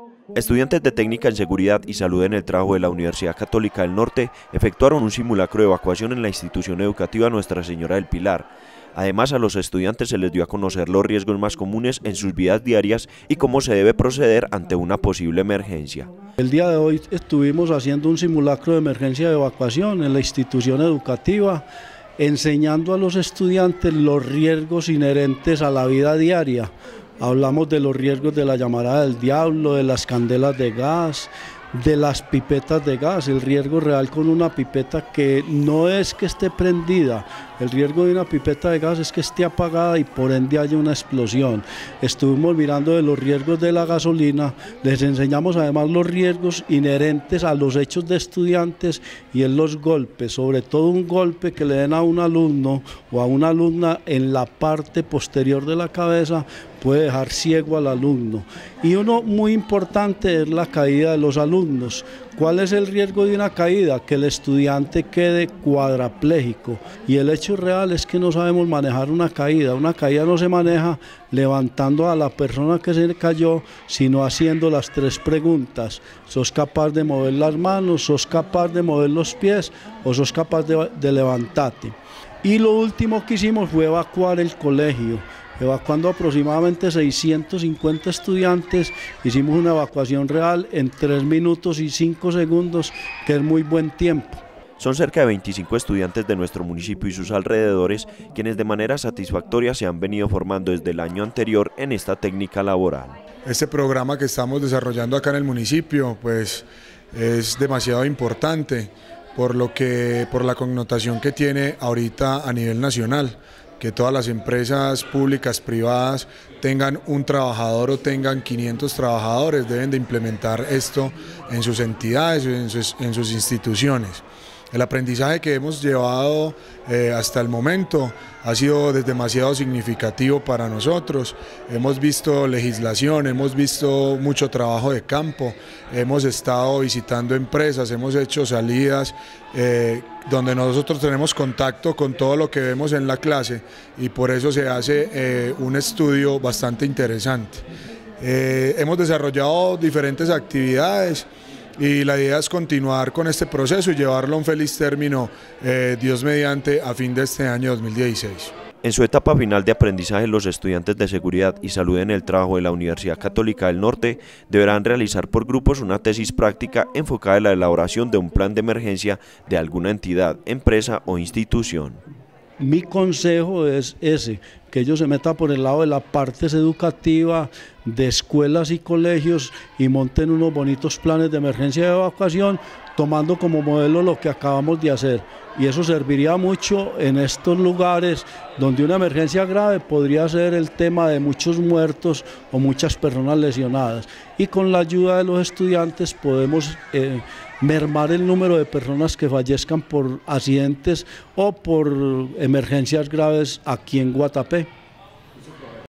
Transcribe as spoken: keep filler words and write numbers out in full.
Estudiantes de Técnica en Seguridad y Salud en el Trabajo de la Universidad Católica del Norte efectuaron un simulacro de evacuación en la institución educativa Nuestra Señora del Pilar. Además, a los estudiantes se les dio a conocer los riesgos más comunes en sus vidas diarias y cómo se debe proceder ante una posible emergencia. El día de hoy estuvimos haciendo un simulacro de emergencia de evacuación en la institución educativa, enseñando a los estudiantes los riesgos inherentes a la vida diaria. Hablamos de los riesgos de la llamarada del diablo, de las candelas de gas, de las pipetas de gas, el riesgo real con una pipeta que no es que esté prendida, el riesgo de una pipeta de gas es que esté apagada y por ende haya una explosión. Estuvimos mirando de los riesgos de la gasolina, les enseñamos además los riesgos inherentes a los hechos de estudiantes y en los golpes, sobre todo un golpe que le den a un alumno o a una alumna en la parte posterior de la cabeza puede dejar ciego al alumno. Y uno muy importante es la caída de los alumnos. ¿Cuál es el riesgo de una caída? Que el estudiante quede cuadraplégico. Y el hecho real es que no sabemos manejar una caída. Una caída no se maneja levantando a la persona que se cayó, sino haciendo las tres preguntas. ¿Sos capaz de mover las manos? ¿Sos capaz de mover los pies? ¿O sos capaz de, de levantarte? Y lo último que hicimos fue evacuar el colegio. Evacuando aproximadamente seiscientos cincuenta estudiantes, hicimos una evacuación real en tres minutos y cinco segundos, que es muy buen tiempo. Son cerca de veinticinco estudiantes de nuestro municipio y sus alrededores quienes de manera satisfactoria se han venido formando desde el año anterior en esta técnica laboral. Este programa que estamos desarrollando acá en el municipio pues es demasiado importante por, lo que, por la connotación que tiene ahorita a nivel nacional. Que todas las empresas públicas, privadas, tengan un trabajador o tengan quinientos trabajadores, deben de implementar esto en sus entidades, en sus, en sus instituciones. El aprendizaje que hemos llevado eh, hasta el momento ha sido demasiado significativo para nosotros. Hemos visto legislación, hemos visto mucho trabajo de campo, hemos estado visitando empresas, hemos hecho salidas eh, donde nosotros tenemos contacto con todo lo que vemos en la clase y por eso se hace eh, un estudio bastante interesante. Eh, hemos desarrollado diferentes actividades y la idea es continuar con este proceso y llevarlo a un feliz término, eh, Dios mediante, a fin de este año dos mil dieciséis. En su etapa final de aprendizaje, los estudiantes de Seguridad y Salud en el Trabajo de la Universidad Católica del Norte deberán realizar por grupos una tesis práctica enfocada en la elaboración de un plan de emergencia de alguna entidad, empresa o institución. Mi consejo es ese, que ellos se metan por el lado de la parte educativa, de escuelas y colegios y monten unos bonitos planes de emergencia de evacuación, tomando como modelo lo que acabamos de hacer. Y eso serviría mucho en estos lugares donde una emergencia grave podría ser el tema de muchos muertos o muchas personas lesionadas. Y con la ayuda de los estudiantes podemos eh, mermar el número de personas que fallezcan por accidentes o por emergencias graves aquí en Guatapé.